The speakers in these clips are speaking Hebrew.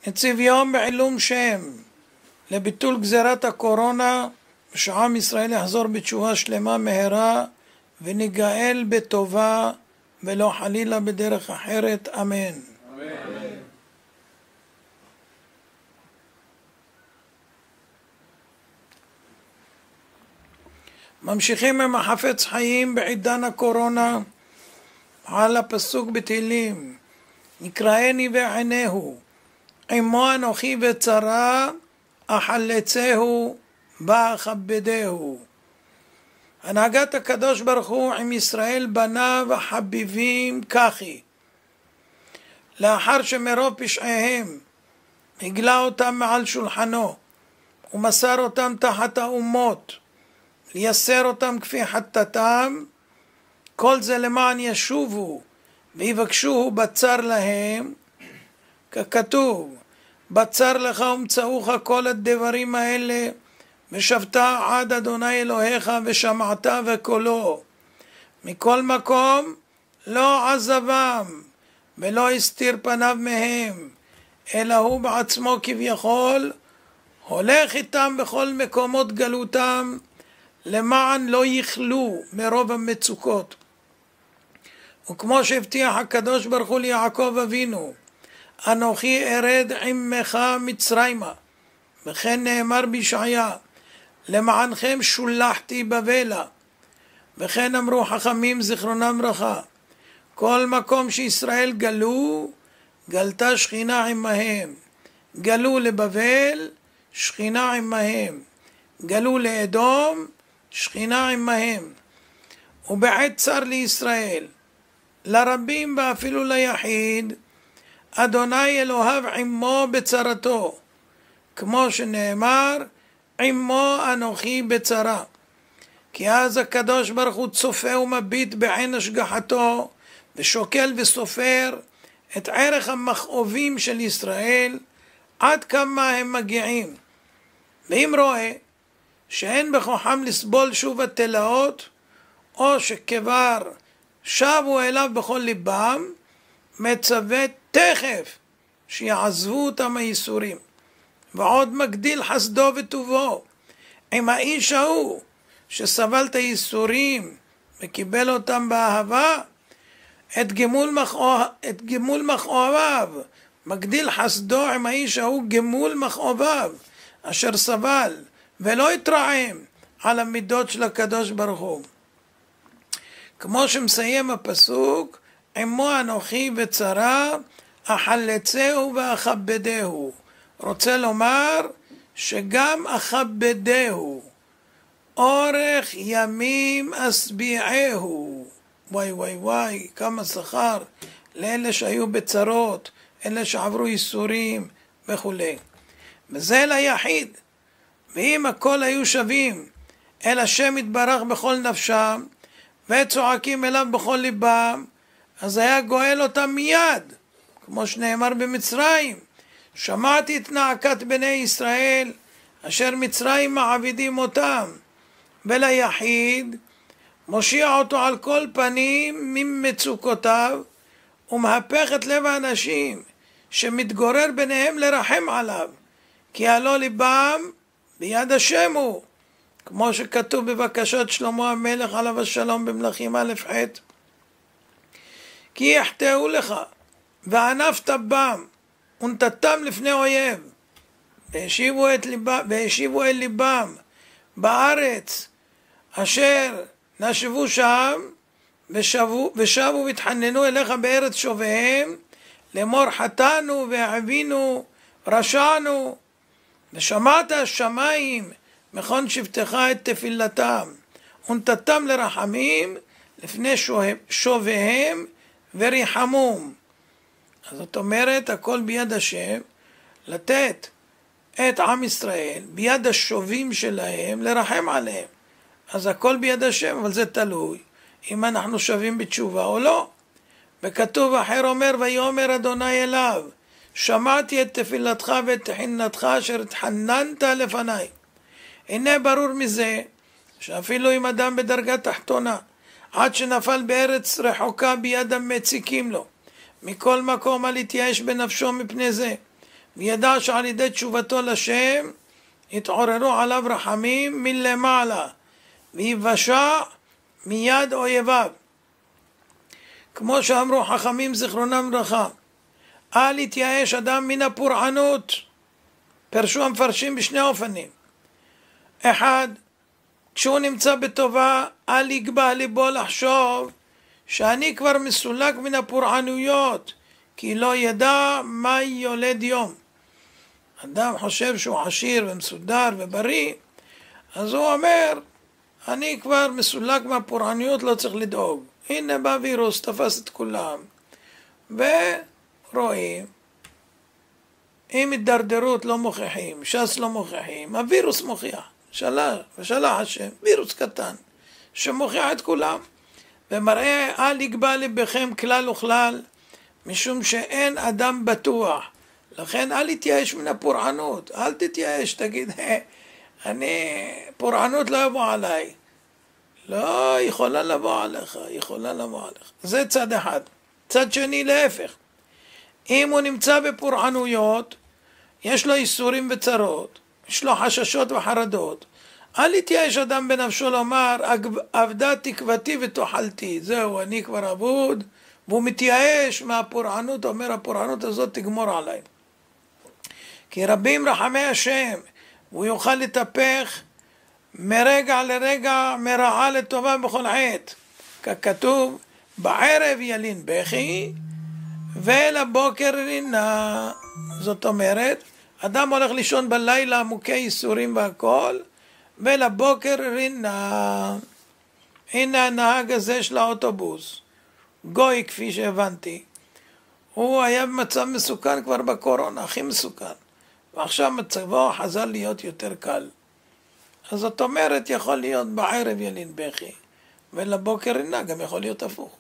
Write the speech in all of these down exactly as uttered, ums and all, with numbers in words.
את צביון בעילום שם לביטול גזירת הקורונה, שעם ישראל יחזור בתשובה שלמה מהרה וניגאל בטובה ולא חלילה בדרך אחרת, אמן. אמן. ממשיכים עם החפץ חיים בעידן הקורונה על הפסוק בתהילים, נקראני ועינהו, עמו אנוכי בצרה אחלצהו ואכבדהו. הנהגת הקדוש ברוך הוא עם ישראל בניו החביבים ככי, לאחר שמרוב פשעיהם הגלה אותם מעל שולחנו ומסר אותם תחת האומות לייסר אותם כפי חטאתם, כל זה למען ישובו ויבקשוהו בצר להם, ככתוב בצר לך ומצאוך כל הדברים האלה ושבת עד אדוני אלוהיך ושמעת וקולו. מכל מקום לא עזבם ולא הסתיר פניו מהם, אלא הוא בעצמו כביכול הולך איתם בכל מקומות גלותם, למען לא יכלו מרוב המצוקות. וכמו שהבטיח הקדוש ברוך הוא ליעקב אבינו, אנוכי ארד עמך מצרימה, וכן נאמר בישעיה, למענכם שולחתי בבלה. וכן אמרו חכמים זיכרונם ברכה, כל מקום שישראל גלו, גלתה שכינה עמהם. גלו לבבל, שכינה עמהם. גלו לאדום, שכינה עמהם. ובעת צר לישראל, לרבים ואפילו ליחיד, אדוני אלוהיו עמו בצרתו, כמו שנאמר, עמו אנוכי בצרה. כי אז הקדוש ברוך הוא צופה ומביט בעין השגחתו, ושוקל וסופר את ערך המכאובים של ישראל, עד כמה הם מגיעים. ואם רואה שאין בכוחם לסבול שוב התלאות, או שכבר שבו אליו בכל ליבם, מצווה תכף שיעזבו אותם הייסורים. ועוד מגדיל חסדו וטובו עם האיש ההוא שסבל את הייסורים וקיבל אותם באהבה, את גמול מכאוב, את גמול מכאוביו, מגדיל חסדו עם האיש ההוא גמול מכאוביו אשר סבל ולא התרעם על המידות של הקדוש ברוך הוא. כמו שמסיים הפסוק, עמו אנוכי בצרה אחלצהו ואכבדהו. רוצה לומר שגם אכבדהו, אורך ימים אשביעהו. וואי וואי וואי, כמה שכר לאלה שהיו בצרות, אלה שעברו ייסורים וכו'. וזה ליחיד. ואם הכל היו שווים אל השם יתברך בכל נפשם וצועקים אליו בכל ליבם, אז היה גואל אותם מיד, כמו שנאמר במצרים, שמעתי את נעקת בני ישראל אשר מצרים מעבידים אותם. וליחיד מושיע אותו על כל פנים ממצוקותיו, ומהפך את לב האנשים שמתגורר ביניהם לרחם עליו, כי הלא ליבם ביד השם הוא, כמו שכתוב בבקשות שלמה המלך עליו השלום במלכים א' ח', כי יחטאו לך וענפת בם ונתתם לפני אויב, והשיבו, את ליבם, והשיבו אל ליבם בארץ אשר נשבו שם, ושבו, ושבו והתחננו אליך בארץ שוביהם, לאמור חטאנו והעבינו רשענו, ושמעת השמיים מכון שבתך את תפילתם, ונתתם לרחמים לפני שוביהם וריחמום. אז זאת אומרת, הכל ביד השם, לתת את עם ישראל ביד השובים שלהם, לרחם עליהם. אז הכל ביד השם, אבל זה תלוי אם אנחנו שווים בתשובה או לא. וכתוב אחר אומר, ויאמר אדוני אליו, שמעתי את תפילתך ואת תחינתך אשר התחננת לפניי. הנה ברור מזה שאפילו אם אדם בדרגה תחתונה, עד שנפל בארץ רחוקה ביד המציקים לו, מכל מקום אל יתייאש בנפשו מפני זה, וידע שעל ידי תשובתו לשם התעוררו עליו רחמים מלמעלה ויבשע מיד אויביו. כמו שאמרו חכמים זיכרונם לברכה, אל יתייאש אדם מן הפורענות. פרשו המפרשים בשני אופנים. אחד, כשהוא נמצא בטובה, אל יגבה ליבו לחשוב שאני כבר מסולק מן הפורענויות, כי לא ידע מה יולד יום. אדם חושב שהוא עשיר ומסודר ובריא, אז הוא אומר, אני כבר מסולק מהפורענויות, לא צריך לדאוג. הנה בא וירוס, תפס את כולם. ורואים, אם התדרדרות לא מוכיחים, שס לא מוכיחים, הווירוס מוכיח. שלח, ושלח השם, וירוס קטן, שמוכיח את כולם. ומראה, אל יגבה ליבכם כלל וכלל, משום שאין אדם בטוח. לכן אל תתייאש מן הפורענות, אל תתייאש, תגיד, אני, פורענות לא יבוא עליי. לא, יכולה לבוא עליך, יכולה לבוא עליך. זה צד אחד. צד שני, להפך. אם הוא נמצא בפורענויות, יש לו איסורים וצרות, יש לו חששות וחרדות, אל יתייאש אדם בנפשו לומר, אבדה תקוותי ותאכלתי. זהו, אני כבר אבוד, והוא מתייאש מהפורענות, אומר, הפורענות הזאת תגמור עליי. כי רבים רחמי השם, והוא יוכל לטפח מרגע לרגע, מרעה לטובה בכל עת. ככתוב, בערב ילין בכי, ולבוקר רינה. זאת אומרת, אדם הולך לישון בלילה מוכה ייסורים והכל, ולבוקר רינה. הנה הנהג הזה של האוטובוס, גוי כפי שהבנתי, הוא היה במצב מסוכן כבר בקורונה, הכי מסוכן, ועכשיו מצבו חזר להיות יותר קל. אז זאת אומרת, יכול להיות בערב ילין בכי, ולבוקר רינה, גם יכול להיות הפוך.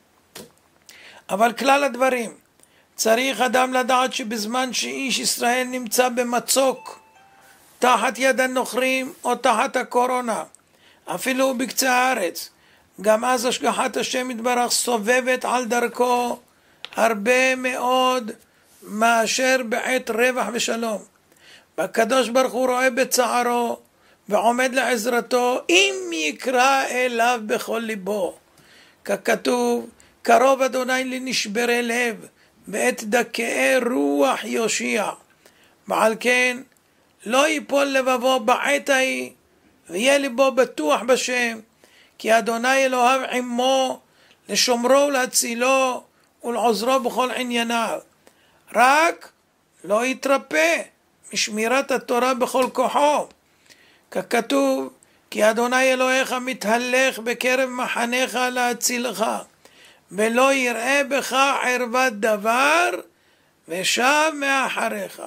אבל כלל הדברים, צריך אדם לדעת שבזמן שאיש ישראל נמצא במצוק, תחת יד הנוכרים או תחת הקורונה, אפילו בקצה הארץ, גם אז השגחת השם יתברך סובבת על דרכו הרבה מאוד מאשר בעת רווח ושלום. והקדוש ברוך הוא רואה בצערו ועומד לעזרתו אם יקרא אליו בכל ליבו. ככתוב, קרוב אדוני לנשברי לב ואת דכאי רוח יושיע. ועל כן לא ייפול לבבו בעת ההיא, ויהיה ליבו בטוח בשם, כי אדוני אלוהיו עמו לשומרו ולהצילו ולעוזרו בכל ענייניו. רק לא יתרפא משמירת התורה בכל כוחו, ככתוב, כי אדוני אלוהיך מתהלך בקרב מחניך להצילך, ולא יראה בך ערוות דבר ושב מאחריך.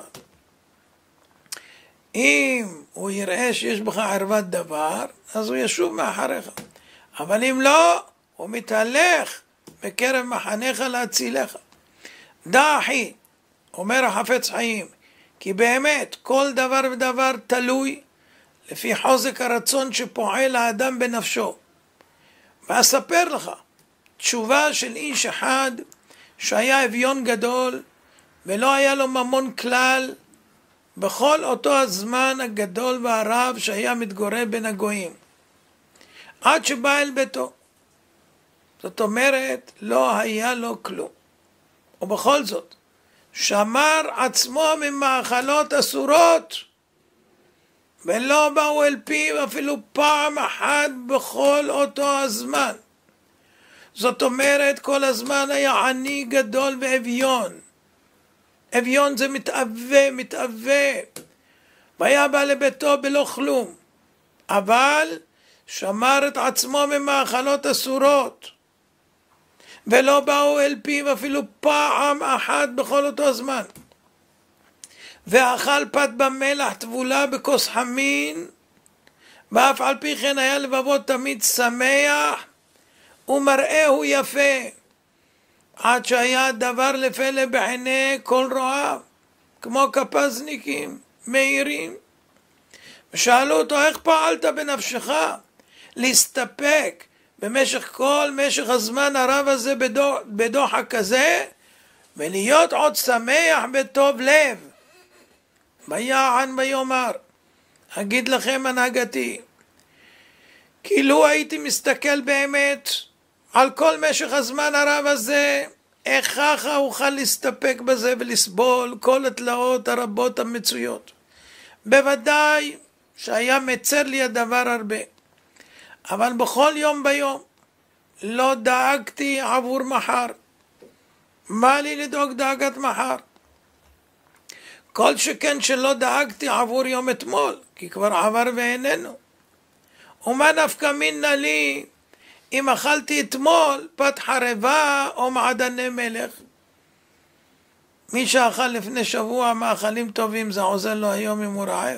אם הוא יראה שיש בך ערוות דבר, אז הוא ישוב מאחריך. אבל אם לא, הוא מתהלך בקרב מחניך להצילך. דע אחי, אומר החפץ חיים, כי באמת כל דבר ודבר תלוי לפי חוזק הרצון שפועל האדם בנפשו. ואספר לך, תשובה של איש אחד שהיה אביון גדול ולא היה לו ממון כלל, בכל אותו הזמן הגדול והרב שהיה מתגורר בין הגויים, עד שבא אל ביתו. זאת אומרת, לא היה לו כלום. ובכל זאת, שמר עצמו ממאכלות אסורות, ולא באו אל פיו אפילו פעם אחת בכל אותו הזמן. זאת אומרת, כל הזמן היה עני גדול ואביון. אביון זה מתאווה, מתאווה. והיה בא לביתו בלא כלום. אבל שמר את עצמו ממאכלות אסורות. ולא באו אל פיו אפילו פעם אחת בכל אותו הזמן. ואכל פת במלח טבולה בכוס חמין, ואף על פי כן היה לבבו תמיד שמח, ומראהו יפה, עד שהיה דבר לפלא בעיני כל רואיו, כמו כפזניקים, מהירים. ושאלו אותו, איך פעלת בנפשך להסתפק במשך כל משך הזמן הרב הזה בדוחק כזה, ולהיות עוד שמח בטוב לב, ויען ויאמר, אגיד לכם הנהגתי, כאילו הייתי מסתכל באמת על כל משך הזמן הרב הזה, איך ככה אוכל להסתפק בזה ולסבול כל התלאות הרבות המצויות. בוודאי שהיה מצר לי הדבר הרבה, אבל בכל יום ביום לא דאגתי עבור מחר. מה לי לדאוג דאגת מחר? כל שכן שלא דאגתי עבור יום אתמול, כי כבר עבר ואיננו. ומה נפקא מינה לי אם אכלתי אתמול פת חרבה או מעדני מלך? מי שאכל לפני שבוע מאכלים טובים, זה עוזר לו היום אם הוא רעב.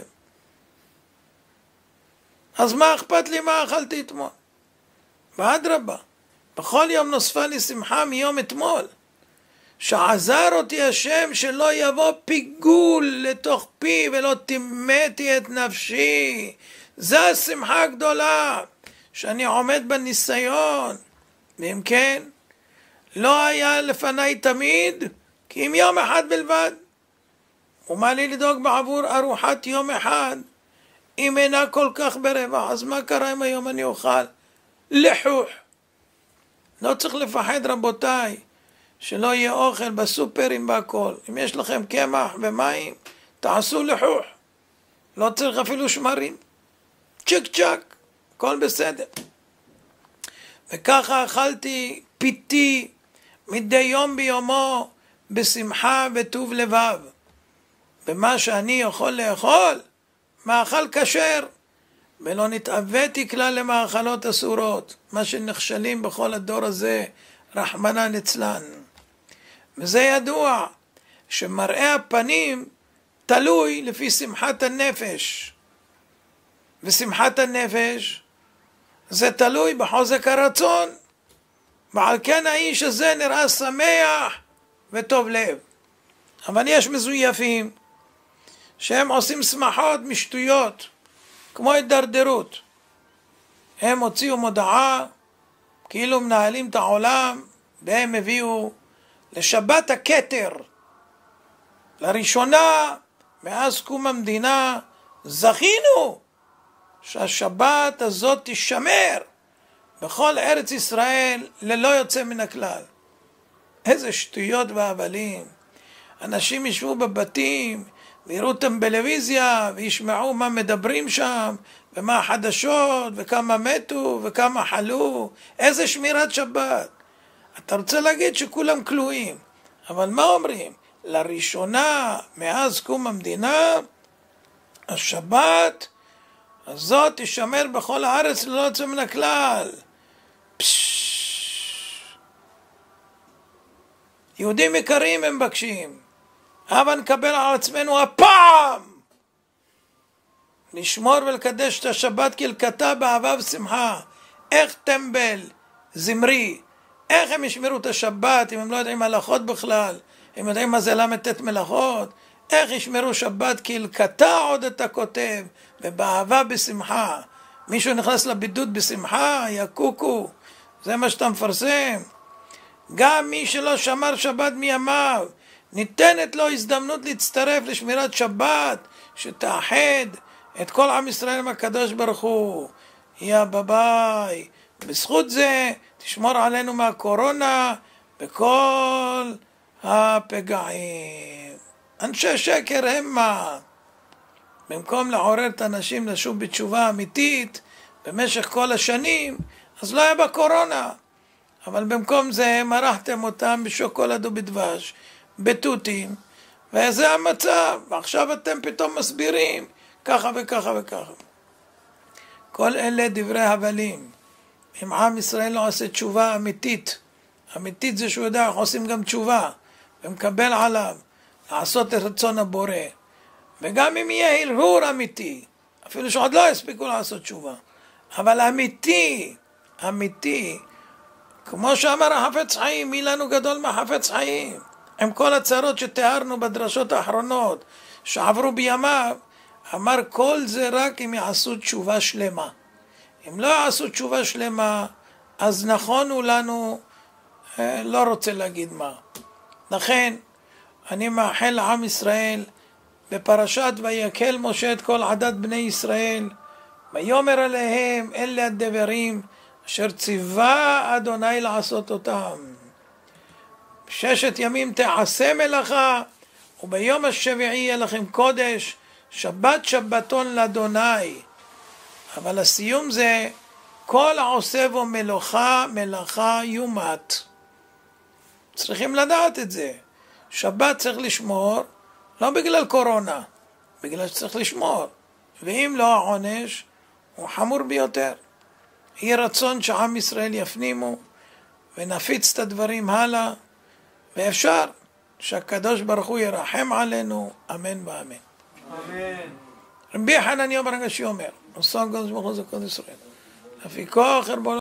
אז מה אכפת לי מה אכלתי אתמול? ואדרבה, בכל יום נוספה לי שמחה מיום אתמול, שעזר אותי השם שלא יבוא פיגול לתוך פי ולא תימתי את נפשי. זו השמחה הגדולה, שאני עומד בניסיון. ואם כן, לא היה לפניי תמיד, כי אם יום אחד בלבד. ומה לי לדאוג בעבור ארוחת יום אחד, אם אינה כל כך ברבע? אז מה קרה אם היום אני אוכל לחוך? לא צריך לפחד רבותיי, שלא יהיה אוכל בסופרים והכל. אם יש לכם קמח ומים, תעשו לחוך. לא צריך אפילו שמרים. צ'ק צ'ק, הכל בסדר. וככה אכלתי פיתי מדי יום ביומו בשמחה וטוב לבב. ומה שאני יכול לאכול, מאכל כשר, ולא נתאוויתי כלל למאכלות אסורות, מה שנכשלים בכל הדור הזה, רחמנא ליצלן. וזה ידוע שמראה הפנים תלוי לפי שמחת הנפש, ושמחת הנפש זה תלוי בחוזק הרצון, ועל כן האיש הזה נראה שמח וטוב לב. אבל יש מזויפים שהם עושים שמחות משטויות, כמו התדרדרות. הם הוציאו מודעה כאילו מנהלים את העולם, והם הביאו לשבת הכתר. לראשונה מאז קום המדינה זכינו שהשבת הזאת תשמר בכל ארץ ישראל ללא יוצא מן הכלל. איזה שטויות והבלים. אנשים ישבו בבתים ויראו אותם בטלוויזיה וישמעו מה מדברים שם ומה החדשות וכמה מתו וכמה חלו. איזה שמירת שבת. אתה רוצה להגיד שכולם כלואים, אבל מה אומרים? לראשונה מאז קום המדינה השבת הזאת תשמר בכל הארץ ללא יוצא מן הכלל. פשש. יהודים יקרים הם מבקשים, הבה נקבל על עצמנו הפעם לשמור ולקדש את השבת כהלכתה באהבה ושמחה. איך טמבל זמרי, איך הם ישמרו את השבת אם הם לא יודעים הלכות בכלל, הם יודעים מה זה למתת מלאכות? איך ישמרו שבת כהלכתה עוד אתה כותב, ובאהבה בשמחה. מישהו נכנס לבידוד בשמחה, יא קוקו, זה מה שאתה מפרסם. גם מי שלא שמר שבת מימיו, ניתנת לו הזדמנות להצטרף לשמירת שבת, שתאחד את כל עם ישראל עם הקדוש ברוך הוא. יא בביי, בזכות זה תשמור עלינו מהקורונה וכל הפגעים. אנשי שקר המה. במקום לעורר את האנשים לשוב בתשובה אמיתית במשך כל השנים, אז לא היה בקורונה. אבל במקום זה מרחתם אותם בשוקולד ובדבש, בתותים, וזה המצב. ועכשיו אתם פתאום מסבירים ככה וככה וככה. כל אלה דברי הבלים. אם עם ישראל לא עושה תשובה אמיתית, אמיתית זה שהוא יודע איך עושים גם תשובה, ומקבל עליו לעשות את רצון הבורא. וגם אם יהיה הרהור אמיתי, אפילו שעוד לא הספיקו לעשות תשובה, אבל אמיתי, אמיתי, כמו שאמר החפץ חיים, מי לנו גדול מהחפץ חיים? עם כל הצרות שתיארנו בדרשות האחרונות שעברו בימיו, אמר כל זה רק אם יעשו תשובה שלמה. אם לא יעשו תשובה שלמה, אז נכון הוא לנו, לא רוצה להגיד מה. לכן, אני מאחל לעם ישראל בפרשת ויקהל משה את כל עדת בני ישראל, ויאמר עליהם אלה הדברים אשר ציווה אדוני לעשות אותם. ששת ימים תעשה מלאכה, וביום השביעי יהיה לכם קודש, שבת שבתון לאדוני. אבל הסיום זה, כל העושה בו מלאכה, מלאכה יומת. צריכים לדעת את זה. שבת צריך לשמור, לא בגלל קורונה, בגלל שצריך לשמור. ואם לא, העונש הוא חמור ביותר. יהי רצון שעם ישראל יפנימו, ונפיץ את הדברים הלאה, ואפשר שהקדוש ברוך הוא ירחם עלינו, אמן ואמן. אמן. רבי חנניה בר הגשי אומר, עושה הקדוש ברוך הוא זה קודש ישראל. לפי כוח הרבו